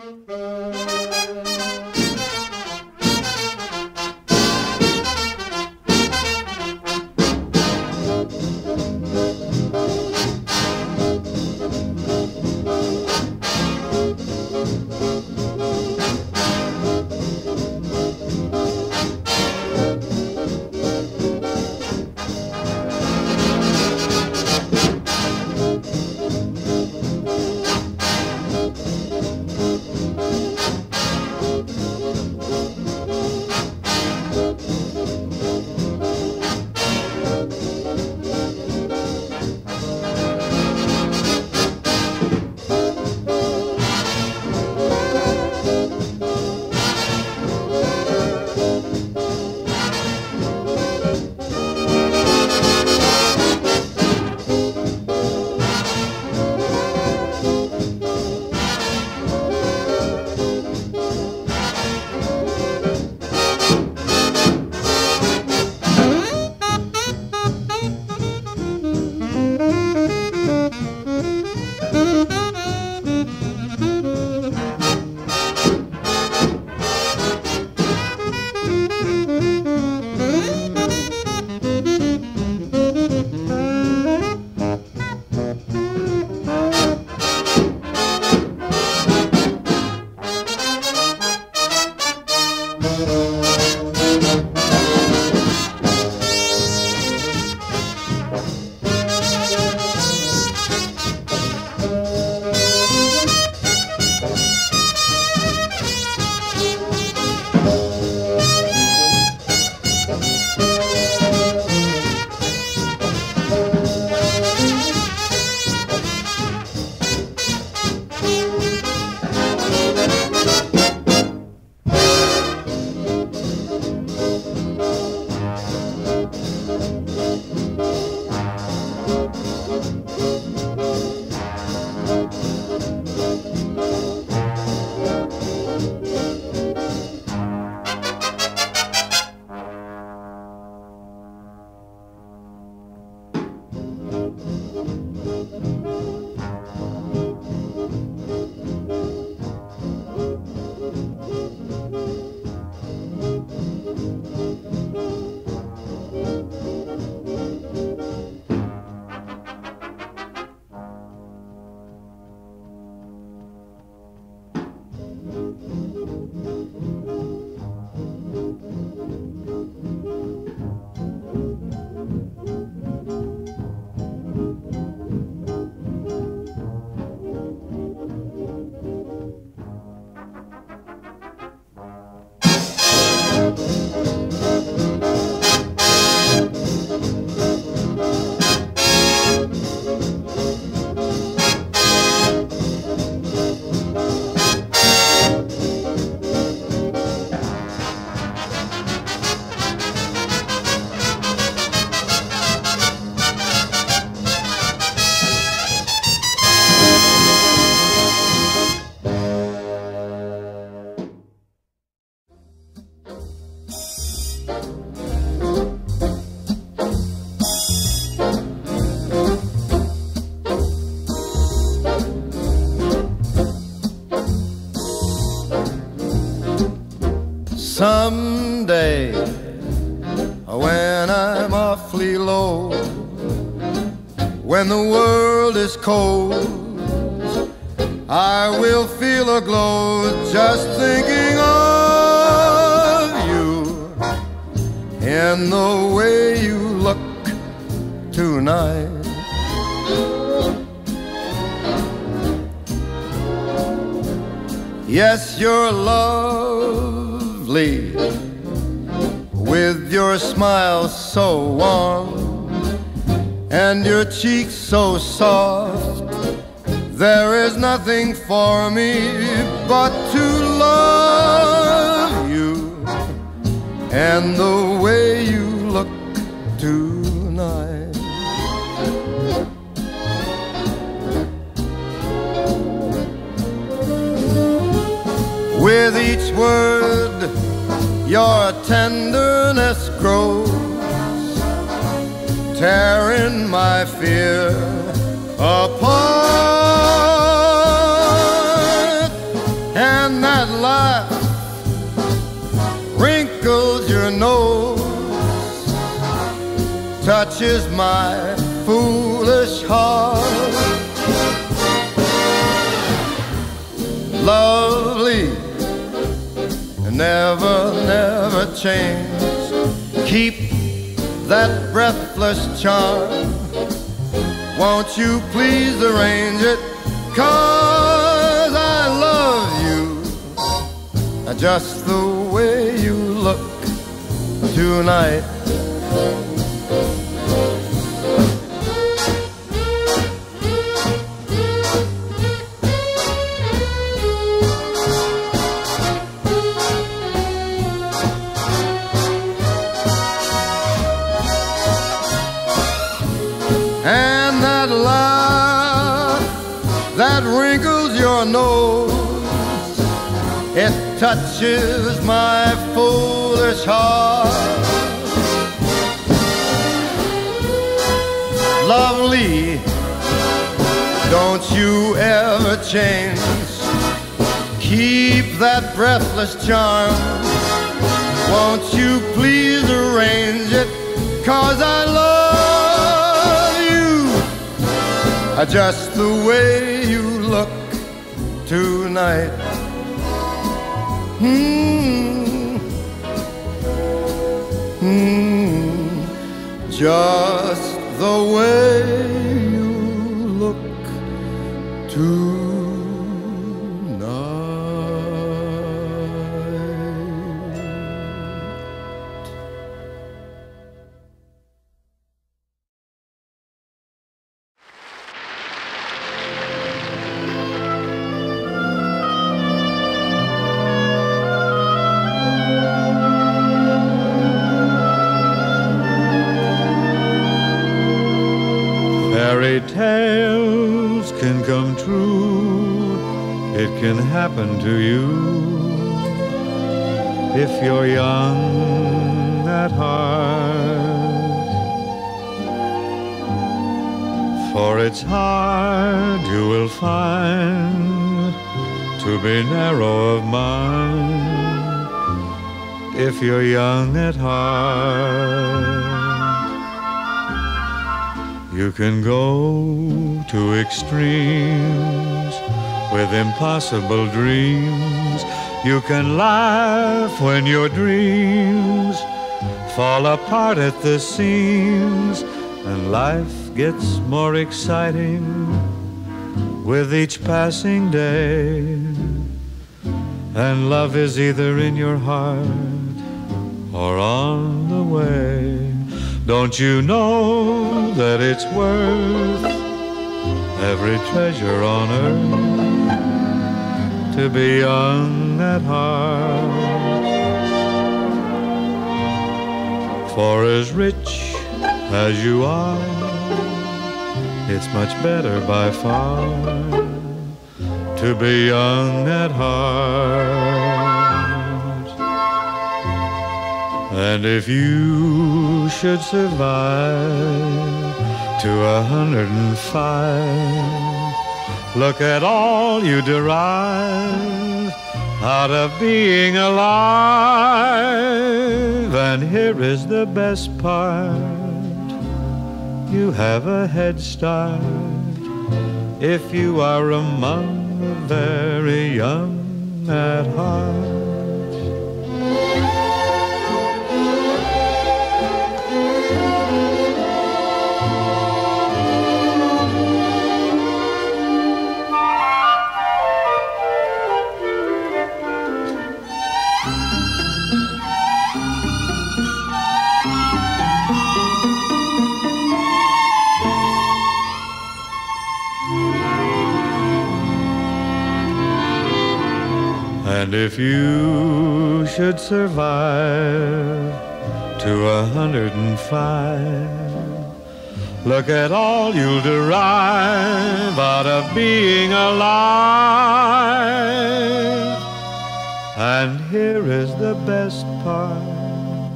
Someday, when I'm awfully low, when the world is cold, I will feel a glow just thinking of you and the way you look tonight. Yes, you're lovely with your smile so warm and your cheeks so soft. There is nothing for me but to love you and the way you look tonight. With each word your tenderness grows, tearing my fear apart. And touches my foolish heart. Lovely, never, never change. Keep that breathless charm. Won't you please arrange it? 'Cause I love you just the way you look tonight. And that laugh that wrinkles your nose, it touches my foolish heart. Lovely, don't you ever change. Keep that breathless charm. Won't you please arrange it? 'Cause I love you just the way you look tonight. Just the way you look tonight. Fairy tales can come true, it can happen to you if you're young at heart. For it's hard, you will find, to be narrow of mind if you're young at heart. You can go to extremes with impossible dreams. You can laugh when your dreams fall apart at the seams, and life gets more exciting with each passing day. And love is either in your heart or on the way. Don't you know that it's worth every treasure on earth to be young at heart? For as rich as you are, it's much better by far to be young at heart. And if you should survive to 105, look at all you derive out of being alive. And here is the best part, you have a head start if you are among the very young at heart. And if you should survive to 105, look at all you'll derive out of being alive. And here is the best part,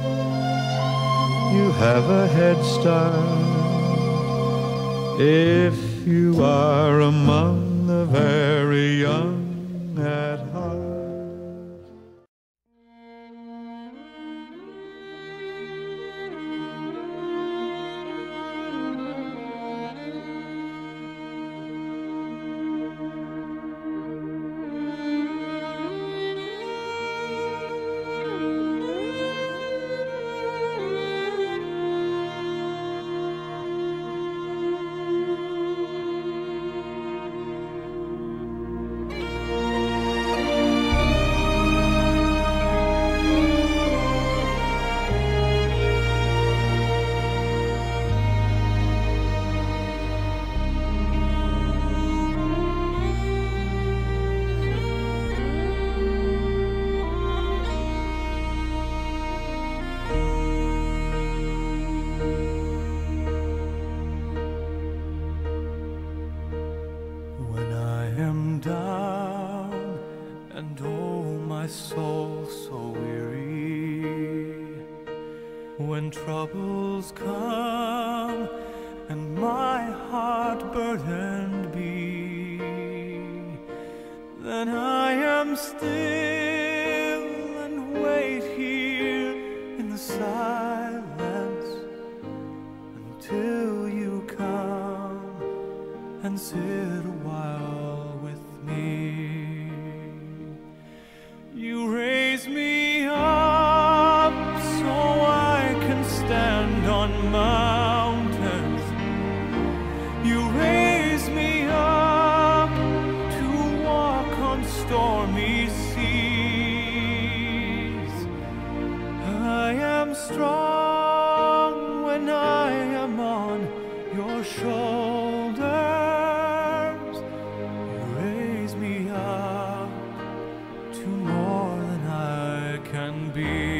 you have a head start if you are among the very young at heart. am down, and oh, my soul so weary. When troubles come and my heart burdened be, then I am still and wait here in the silence until you come and sit a while with me. You raise me up so I can stand on mountains. You raise me up to walk on stormy seas. I am strong when I am on your shoulders. You raise me up to more than I can be.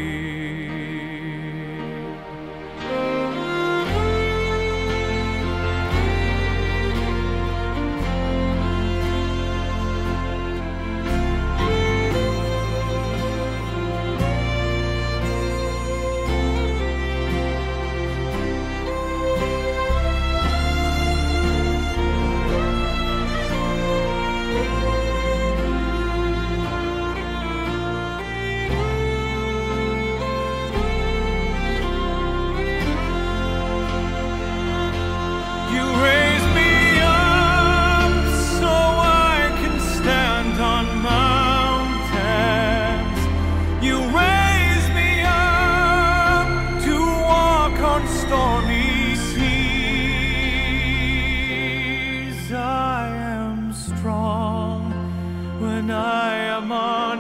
Stormy seas, I am strong when I am on